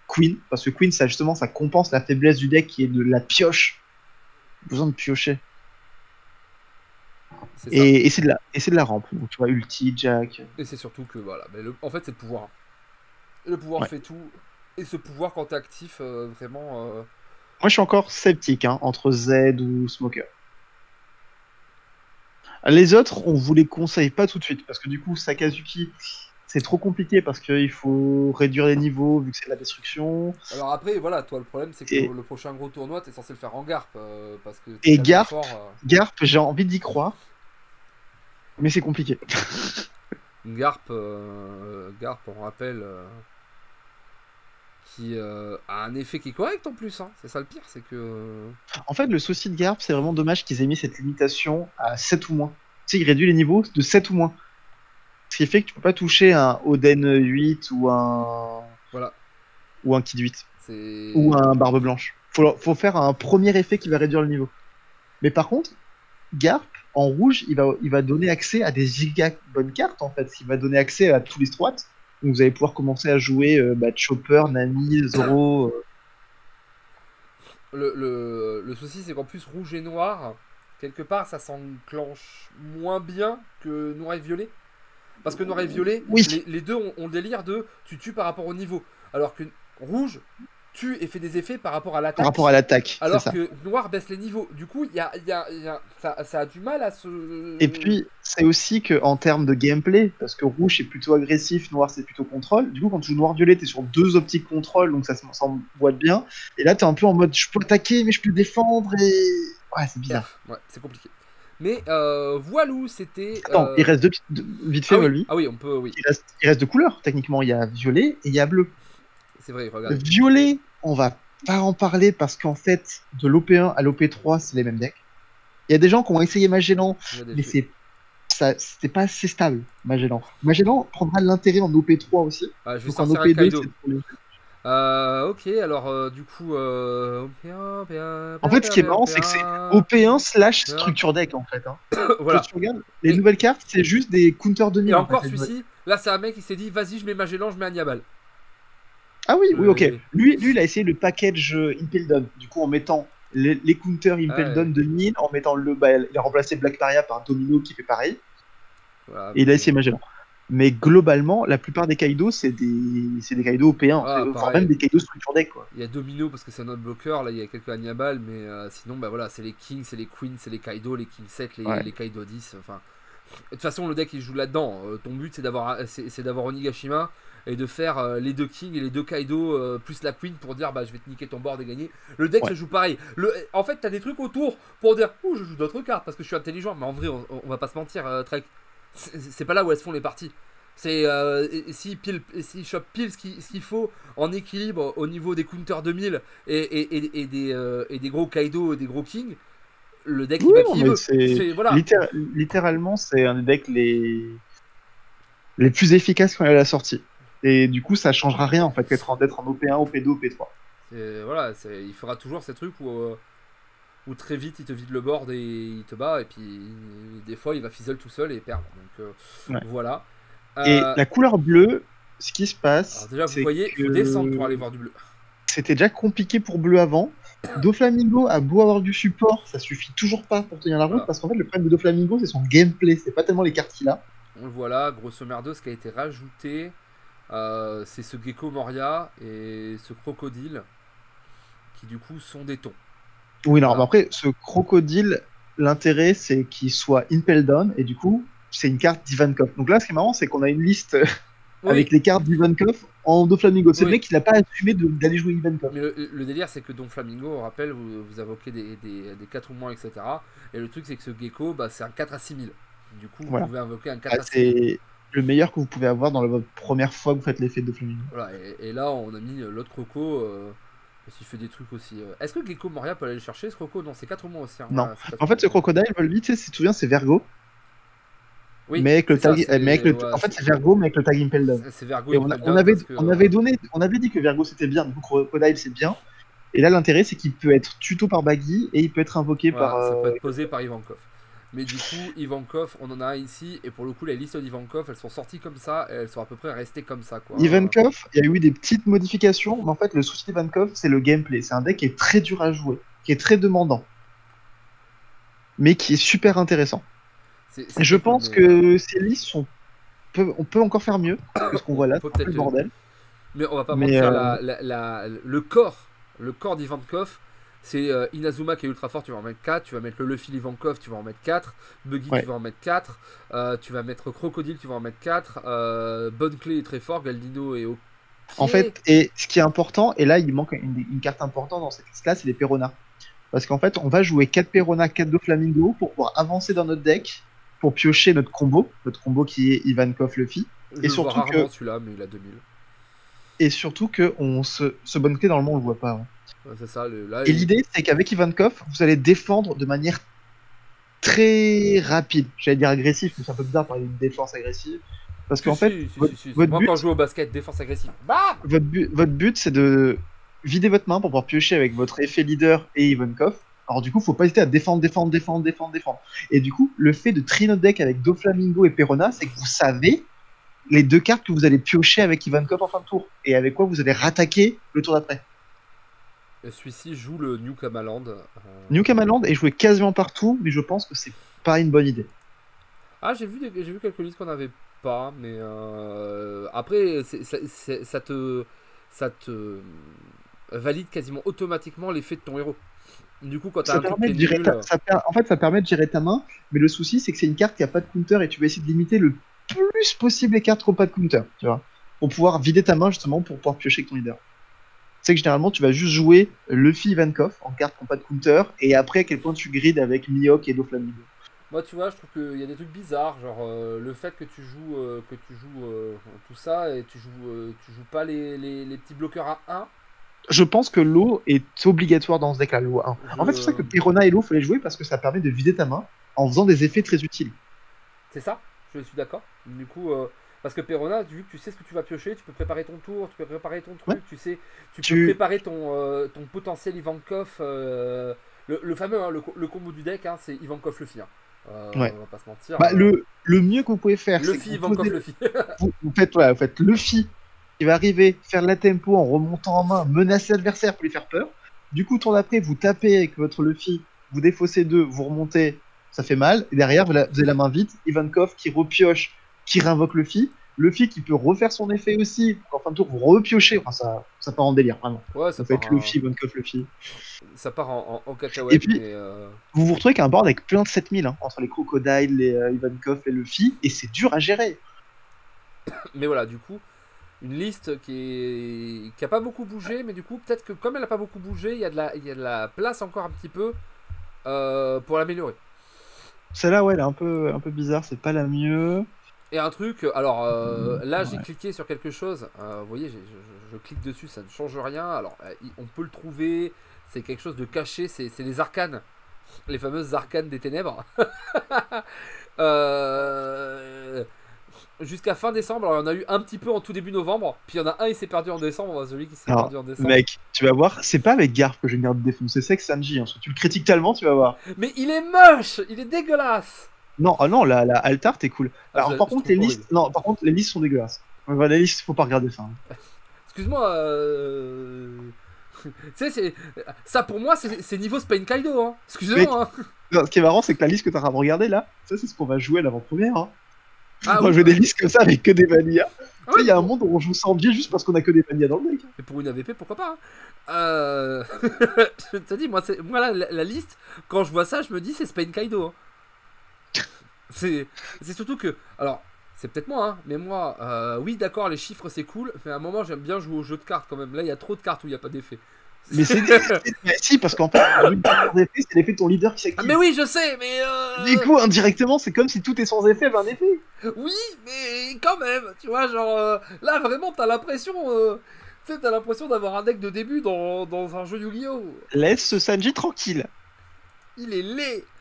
Queen, parce que Queen, ça justement, ça compense la faiblesse du deck qui est de la pioche. Besoin de piocher. C'est ça. Et, et c'est de la, et c'est de la rampe. Donc tu vois, ulti, jack. Et c'est surtout que voilà, mais le- en fait c'est le pouvoir. Le pouvoir Ouais. fait tout. Et ce pouvoir quand t'es actif, euh, vraiment. euh, Moi, je suis encore sceptique hein, entre Z ou Smoker. Les autres, on vous les conseille pas tout de suite parce que du coup, Sakazuki, c'est trop compliqué parce qu'il faut réduire les niveaux vu que c'est de la destruction. Alors après, voilà, toi le problème c'est que Et- le, le prochain gros tournoi t'es censé le faire en Garp. euh, parce que t'es Et tellement Garp, fort. euh, Garp, j'ai envie d'y croire, mais c'est compliqué. Garp, euh, Garp, on rappelle, euh, qui euh, a un effet qui est correct en plus. Hein. C'est ça le pire, c'est que. En fait, le souci de Garp, c'est vraiment dommage qu'ils aient mis cette limitation à sept ou moins. Tu sais, il réduit les niveaux de sept ou moins. Ce qui fait que tu peux pas toucher un Oden huit ou un Voilà. ou un Kid huit C'est. ou un Barbe Blanche. Faut, faut faire un premier effet qui va réduire le niveau. Mais par contre, Garp, en rouge, il va, il va donner accès à des giga bonnes cartes, en fait. Il va donner accès à tous les strats. Donc vous allez pouvoir commencer à jouer euh, bah, Chopper, Nami, Zoro. euh. Le, le, le souci, c'est qu'en plus, rouge et noir, quelque part, ça s'enclenche moins bien que noir et violet. Parce que noir et violet, Oui. les, les deux ont, ont le délire de tu tues par rapport au niveau. Alors que rouge tue et fait des effets par rapport à l'attaque. Par rapport à l'attaque, c'est Alors ça. que noir baisse les niveaux. Du coup, il y a, il y a- il y a- ça, ça a du mal à se. Et puis, c'est aussi que en termes de gameplay, parce que rouge c'est plutôt agressif, noir c'est plutôt contrôle. Du coup, quand tu joues noir-violet, t'es sur deux optiques contrôle, donc ça s'emboîte bien. Et là, t'es un peu en mode je peux attaquer, mais je peux défendre, et. Ouais, c'est bizarre. F. Ouais, c'est compliqué. Mais euh, voilou, c'était. Attends, euh, il reste deux petites. deux- Vite fait, ah, oui. Volvi. ah oui, on peut, oui. Il reste, il reste deux couleurs, techniquement. Il y a violet et il y a bleu. C'est vrai, Le regarde. violet, on va pas en parler parce qu'en fait, de l'O P un à l'O P trois, c'est les mêmes decks. Il y a des gens qui ont essayé Magellan, Il y a des mais faits. c'est ça, c'était pas assez stable, Magellan. Magellan prendra de l'intérêt en O P trois aussi. Ah, je vais Donc en sortir O un P deux, Kaido. c'est pour les- Euh, ok, alors euh, du coup. Euh... O P un, O P un, En fait, ce qui est marrant, c'est que c'est O P un slash Bien. structure deck en fait. Hein. Voilà. Quand tu regardes, les Et- nouvelles cartes, c'est juste des counter deux mille. Et en encore fait, les nouvelles. celui-ci, là c'est un mec qui s'est dit vas-y, je mets Magellan, je mets Agnabal. Ah oui, oui, ok. Euh, Lui, lui, il a essayé le package euh, Impel Down. Du coup, en mettant les, les counters Impel Ah ouais. Down de mille, en mettant le. Bah, il a remplacé Black Maria par Domino qui fait pareil. Voilà, Et il a mais- essayé Magellan. Mais globalement, la plupart des Kaido, c'est des, c'est des Kaido O P un. Ah, voire pareil. même des Kaido structure deck, quoi. Il y a Domino parce que c'est un autre bloqueur, là il y a quelques Agnabal, mais euh, sinon bah voilà, c'est les Kings, c'est les Queens, c'est les Kaido, les King sept, les, Ouais. les Kaido dix, enfin. De toute façon, le deck il joue là-dedans. Euh, ton but c'est d'avoir c'est, c'est d'avoir Onigashima et de faire euh, les deux Kings et les deux Kaido euh, plus la Queen pour dire bah je vais te niquer ton board et gagner. Le deck Ouais. se joue pareil. Le, en fait, t'as des trucs autour pour dire ouh je joue d'autres cartes parce que je suis intelligent, mais en vrai on, on va pas se mentir, euh, Trek. C'est, c'est pas là où elles se font les parties. C'est euh, et- et si pile, et si chope pile ce qu'il, ce qu'il faut en équilibre au niveau des counters deux mille et, et, et, et des, euh, et des gros Kaido et des gros King, le deck il Oui, va non, qui mais veut. c'est- C'est- voilà. Littér- littéralement, c'est un des decks les... les plus efficaces quand il est à la sortie. Et du coup, ça changera rien en fait d'être en, d'être en O P un, O P deux, O P trois. C'est- voilà, c'est- il fera toujours ces trucs où, euh, où très vite il te vide le board et il te bat, et puis des fois il va fizzle tout seul et perdre. Donc euh, Ouais. voilà. Et Euh, la couleur bleue, ce qui se passe, alors déjà, vous c'est voyez, il faut que descendre pour aller voir du bleu. c'était déjà compliqué pour bleu avant. Doflamingo a beau avoir du support, ça suffit toujours pas pour tenir la route Voilà. parce qu'en fait, le problème de Doflamingo, c'est son gameplay, c'est pas tellement les cartes qu'il a. On le voit là, grosso merdo, ce qui a été rajouté, euh, c'est ce Gecko Moria et ce Crocodile qui du coup sont des tons. Oui, non, Voilà. mais après, ce crocodile, l'intérêt, c'est qu'il soit Impel Down, et du coup, c'est une carte d'Ivankov. Donc là, ce qui est marrant, c'est qu'on a une liste Oui, avec les cartes d'Ivankov en Doflamingo. C'est Oui. le mec qui n'a pas assumé de- d'aller jouer Ivankov. mais le, le délire c'est que Don Flamingo, on rappelle, vous, vous invoquez des, des, des quatre ou moins, et cetera. Et le truc c'est que ce Gecko, bah, c'est un quatre à six mille. Du coup, vous Voilà. pouvez invoquer un quatre Ah, à six mille. c'est le meilleur que vous pouvez avoir dans la votre première fois que vous faites l'effet de Doflamingo. Voilà, et, et là on a mis euh, l'autre Croco, euh, parce qu'il fait des trucs aussi. euh. Est-ce que Gecko Moria peut aller le chercher ce Croco? Non, c'est quatre ou moins aussi. Hein. Non. Voilà, c'est quatre En fait, ce ou moins. crocodile, Volby, tu sais, si tu te souviens, c'est Vergo. Oui, mais avec le c'est ça, tag, c'est- mais avec le, ouais, en fait, c'est- c'est Vergo, mais avec le tag Impel Down. c'est- c'est Vergo Et et on, a- Impel on Down avait, parce que, on avait euh, donné, on avait dit que Vergo c'était bien, du coup Crocodile c'est bien. Et là, l'intérêt, c'est qu'il peut être tuto par Baggy et il peut être invoqué voilà, par. ça euh, peut être posé par Ivankov. Mais du coup, Ivankov, on en a un ici, et pour le coup, les listes d'Ivankov, elles sont sorties comme ça, et elles sont à peu près restées comme ça, quoi. Ivankov, il y a eu des petites modifications, mais en fait, le souci d'Ivankov, c'est le gameplay. C'est un deck qui est très dur à jouer, qui est très demandant, mais qui est super intéressant. C'est- Je c'était cool, pense mais, que ces listes sont. peut- On peut encore faire mieux, parce qu'on on, voit on là, peut c'est un peu peut-être le bordel. Mais on va pas Mais mentir, euh, la, la- la- le corps, le corps d'Ivankov, c'est euh, Inazuma qui est ultra fort, tu vas en mettre quatre, tu vas mettre le Luffy Ivankov, tu vas en mettre quatre, Buggy ouais. tu vas en mettre quatre, euh, tu vas mettre Crocodile, tu vas en mettre quatre, euh, Bonne Clé est très fort, Galdino est ok. En fait, et ce qui est important, et là, il manque une, une carte importante dans cette liste-là, c'est les Perona. Parce qu'en fait, on va jouer quatre Perona, quatre Doflamingo pour pouvoir avancer dans notre deck, pour piocher notre combo, notre combo qui est Ivankov Luffy. Je Et le vois surtout rarement que, celui-là, mais il a deux mille. et surtout que on se, ce bonne clé, normalement, on le voit pas. Hein. Ouais, c'est ça, le- là, Et il- l'idée, c'est qu'avec Ivankov, vous allez défendre de manière très rapide. J'allais dire agressif, mais c'est un peu bizarre de parler d'une défense agressive. Parce qu'en Si, fait, si, si, votre, si, si. votre Moi, but, quand je joue au basket, défense agressive, bam votre but, votre but, c'est de vider votre main pour pouvoir piocher avec votre effet leader et Ivankov. Alors du coup, faut pas hésiter à défendre, défendre, défendre, défendre, défendre. Et du coup, le fait de trier notre deck avec Doflamingo et Perona, c'est que vous savez les deux cartes que vous allez piocher avec Ivankov en fin de tour. Et avec quoi vous allez rattaquer le tour d'après. Et celui-ci joue le New Kamaland. euh, New Kamaland est joué quasiment partout, mais je pense que c'est pas une bonne idée. Ah, j'ai vu, des- j'ai vu quelques listes qu'on n'avait pas, mais euh, après, c'est- c'est- c'est- ça te, ça te valide quasiment automatiquement l'effet de ton héros. Du coup, quand t'as Ça un truc permet qui de est gérer nul, ta- ça per- En fait, ça permet de gérer ta main, mais le souci, c'est que c'est une carte qui a pas de counter et tu vas essayer de limiter le plus possible les cartes qui n'ont pas de counter, tu vois, pour pouvoir vider ta main justement pour pouvoir piocher avec ton leader. C'est que généralement, tu vas juste jouer Luffy Ivankov en cartes qui n'ont pas de counter, et après, à quel point tu grides avec Mihawk et Doflamingo. moi, tu vois, je trouve qu'il y a des trucs bizarres, genre euh, le fait que tu joues, euh, que tu joues euh, tout ça et tu joues, euh, tu joues pas les, les, les petits bloqueurs à un. Je pense que l'eau est obligatoire dans ce deck-là, l'eau un. En fait, c'est pour ça que Perona et l'eau, faut les jouer parce que ça permet de vider ta main en faisant des effets très utiles. C'est ça, je suis d'accord. Du coup, euh, parce que Perona, vu que tu sais ce que tu vas piocher, tu peux préparer ton tour, tu peux préparer ton truc, Ouais. tu sais, tu, Tu- peux préparer ton, euh, ton potentiel Ivankov, euh, le, le fameux, hein, le, co- le combo du deck, hein, c'est Ivankov Luffy. Hein. Euh, Ouais. On va pas se mentir. Bah, euh, le, le mieux que vous pouvez faire, c'est Luffy, que vous, Ivankov posez- Luffy. vous, vous faites, voilà, vous faites Luffy qui va arriver, faire la tempo en remontant en main, menacer l'adversaire pour lui faire peur. Du coup, tour d'après, vous tapez avec votre Luffy, vous défaussez deux, vous remontez, ça fait mal. Et derrière, vous, la- vous avez la main vide, Ivankov qui repioche, qui réinvoque Luffy. Luffy qui peut refaire son effet aussi. En fin de tour, vous repiochez. Enfin, ça, ça part en délire, vraiment. Ouais, Ça ça peut part, être Luffy, Ivankov, Luffy. en, ça part en, en, en cacahuète. Et puis- mais, euh, Vous vous retrouvez avec un board avec plein de sept mille, hein, entre les Crocodiles, les euh, Ivankov et Luffy, et c'est dur à gérer. mais voilà, du coup, une liste qui est qui a pas beaucoup bougé, mais du coup, peut-être que comme elle a pas beaucoup bougé, il y a de la, il y a de la place encore un petit peu euh, pour l'améliorer. Celle-là, ouais, elle est un peu, un peu bizarre, c'est pas la mieux. Et un truc, alors euh, là j'ai Ouais. cliqué sur quelque chose, euh, vous voyez, j'ai- je, je- je clique dessus, ça ne change rien. Alors euh, il- on peut le trouver, c'est quelque chose de caché, c'est c'est les arcanes, les fameuses arcanes des ténèbres. Euh, Jusqu'à fin décembre, alors il y en a eu un petit peu en tout début novembre, puis il y en a un il s'est perdu en décembre, celui qui s'est Alors, perdu en décembre. Mec, tu vas voir, c'est pas avec Garf que je viens de défoncer, c'est avec Sanji. Hein, parce que tu le critiques tellement, tu vas voir. Mais il est moche, il est dégueulasse. Non, ah non, la, la Altar, t'es cool. Ah, Alors, je- par je contre, trouve les horrible. listes, non, par contre, les listes sont dégueulasses. Ouais, voilà, les listes, faut pas regarder ça. hein. Excuse-moi, euh... tu sais, c'est- ça pour moi c'est c'est niveau Spain Kaido, hein. Excusez-moi. Hein. Non, ce qui est marrant, c'est que la liste que t'es en train de regarder là, ça, c'est ce qu'on va jouer à l'avant-première. Hein. Ah on va oui. jouer des listes comme ça avec que des vanillas. Ah Tu sais, oui, il y a un pour- monde où on joue sans biais juste parce qu'on a que des vanillas dans le deck. Et pour une A V P, pourquoi pas, hein. Euh... Je te dis, moi, c'est- moi là, la, la liste, quand je vois ça, je me dis c'est Spain Kaido. Hein. C'est c'est surtout que. Alors, c'est peut-être moi, hein, mais moi, euh, oui, d'accord, les chiffres c'est cool, mais à un moment, j'aime bien jouer au jeu de cartes quand même. Là, il y a trop de cartes où il n'y a pas d'effet. Mais c'est c'est- mais si, parce qu'en fait, la une carte sans effet, c'est l'effet de ton leader qui Ah, s'active. mais oui, je sais, mais. euh, Du coup, indirectement, c'est comme si tout est sans effet, avait un effet. Oui, mais quand même, tu vois, genre. euh, là, vraiment, t'as l'impression. euh, Tu sais, t'as l'impression d'avoir un deck de début dans, dans un jeu Yu-Gi-Oh! Laisse ce Sanji tranquille. Il est laid.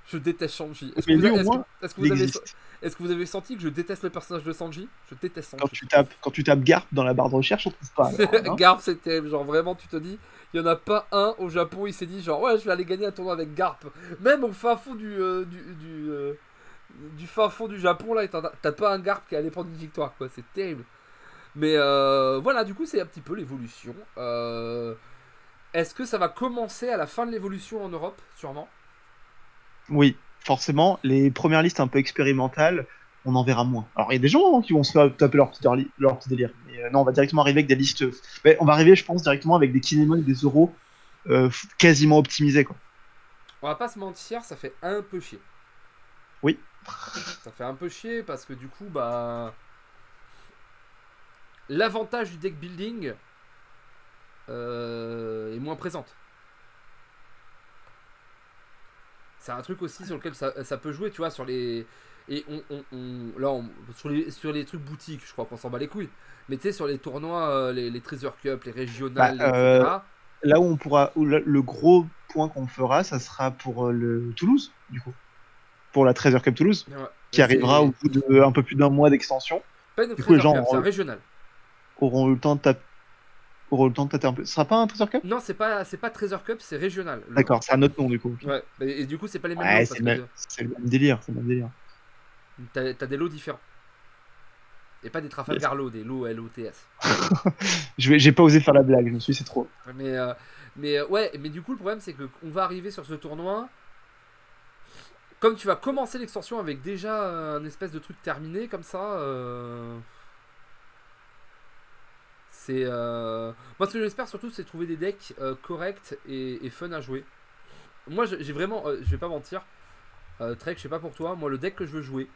Je déteste Sanji. Est-ce que, Mais vous lui, a- au est-ce que- moins, est-ce que il vous avez, existe. est-ce que vous avez senti que je déteste le personnage de Sanji? Je déteste Quand Sanji. tu tapes, quand tu tapes Garp dans la barre de recherche, on trouve pas. alors, hein. Garp, c'est terrible. Genre, vraiment, tu te dis, il y en a pas un au Japon, il s'est dit, genre, ouais, je vais aller gagner un tournoi avec Garp. Même au fin fond du. euh, du, du, euh, du fin fond du Japon, là, t'as t'as pas un Garp qui allait prendre une victoire, quoi. C'est terrible. Mais euh, voilà, du coup, c'est un petit peu l'évolution. Euh, Est-ce que ça va commencer à la fin de l'évolution en Europe? Sûrement. Oui, forcément, les premières listes un peu expérimentales, on en verra moins. Alors, il y a des gens hein, qui vont se faire taper leur petit, derli- leur petit délire. Mais euh, non, on va directement arriver avec des listes. Ouais, on va arriver, je pense, directement avec des Kinemon et des euros euh, f- quasiment optimisés, quoi. On va pas se mentir, ça fait un peu chier. Oui. Ça fait un peu chier parce que du coup, bah. L'avantage du deck building euh, est moins présente. C'est un truc aussi sur lequel ça, ça peut jouer, tu vois, sur les. Et on, on, on- là, on- sur, les, sur les trucs boutiques, je crois qu'on s'en bat les couilles. Mais tu sais, sur les tournois, euh, les, les Treasure Cup, les Bah, régionales, euh, et cetera. là où on pourra, où le, le gros point qu'on fera, ça sera pour euh, le Toulouse, du coup. Pour la Treasure Cup Toulouse, Ouais, qui arrivera au c'est bout de un peu plus d'un mois d'extension. pas une Du coup, les Treasure gens Cup, c'est un auront, régional. auront eu le temps de taper. Auront eu le temps de tâter un peu. Ce sera pas un Treasure Cup? Non, c'est pas, c'est pas Treasure Cup, c'est régional. Le- D'accord, c'est un autre nom, du coup. Ouais, et, et du coup, c'est pas les mêmes Ouais, lots c'est parce le, même- que c'est le même délire, c'est le même délire. t'as t'as des lots différents. Et pas des Trafalgar lots, des lots L O T S. Je vais, j'ai pas osé faire la blague, je me suis dit, c'est trop. Mais, euh, mais euh, ouais, mais du coup, le problème, c'est qu'on va arriver sur ce tournoi. Comme tu vas commencer l'extension avec déjà un espèce de truc terminé, comme ça. euh, C'est. euh, Moi, ce que j'espère surtout, c'est trouver des decks euh, corrects et, et fun à jouer. Moi, je- j'ai vraiment. euh, je vais pas mentir. Euh, Trek, je sais pas pour toi. Moi, le deck que je veux jouer.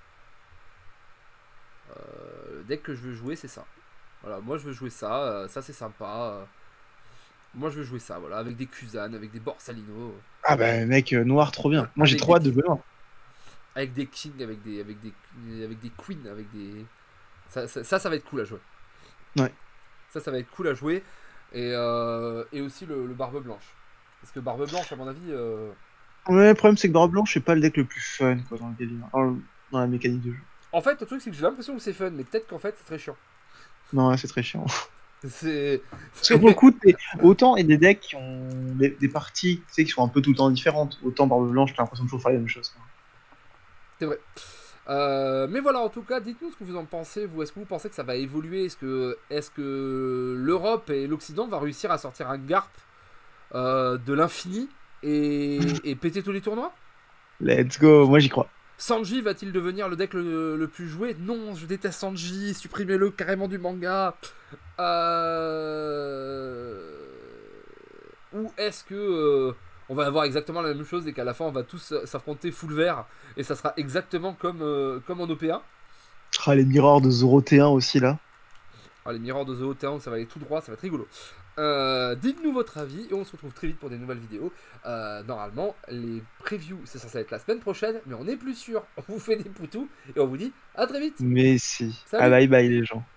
euh, le deck que je veux jouer, c'est ça. Voilà, moi, je veux jouer ça. euh, ça, c'est sympa. euh. Moi, je veux jouer ça, voilà. Avec des Kuzan, avec des Borsalino. Ah bah mec, euh, noir, trop bien. Moi j'ai Avec trop hâte des- de jouer noir. Avec des Kings, avec des, avec des, avec des Queens, avec des. Ça, ça, ça, ça va être cool à jouer. Ouais. Ça, ça va être cool à jouer. Et, euh, et aussi le, le Barbe Blanche. Parce que Barbe Blanche, à mon avis. euh, Ouais, le problème c'est que Barbe Blanche, c'est pas le deck le plus fun quoi, dans le délire. Dans, le- dans la mécanique de jeu. En fait, le truc, c'est que j'ai l'impression que c'est fun, mais peut-être qu'en fait, c'est très chiant. Non, ouais, c'est très chiant. C'est. Parce que pour le coup, t'es- autant il y a des decks qui ont des, des parties tu sais, qui sont un peu tout le temps différentes, autant Barbe Blanche, t'as l'impression de toujours faire la même chose. quoi. C'est vrai. Euh, mais voilà, en tout cas, dites-nous ce que vous en pensez. Vous, est-ce que vous pensez que ça va évoluer? Est-ce que, est-ce que l'Europe et l'Occident vont réussir à sortir un Garp euh, de l'infini et, et péter tous les tournois? Let's go, moi j'y crois. Sanji va-t-il devenir le deck le, le plus joué? Non, je déteste Sanji, supprimez-le carrément du manga. Euh... Ou est-ce que euh, on va avoir exactement la même chose et qu'à la fin on va tous s'affronter full vert et ça sera exactement comme, euh, comme en O P un? Ah, les mirrors de Zoro T un aussi là. Ah, les miroirs de The Hotel, ça va aller tout droit, ça va être rigolo. Euh, Dites-nous votre avis et on se retrouve très vite pour des nouvelles vidéos. Euh, normalement, les previews, c'est censé être la semaine prochaine, mais on n'est plus sûr. On vous fait des poutous et on vous dit à très vite. Mais si. Salut. Ah bye bye les gens.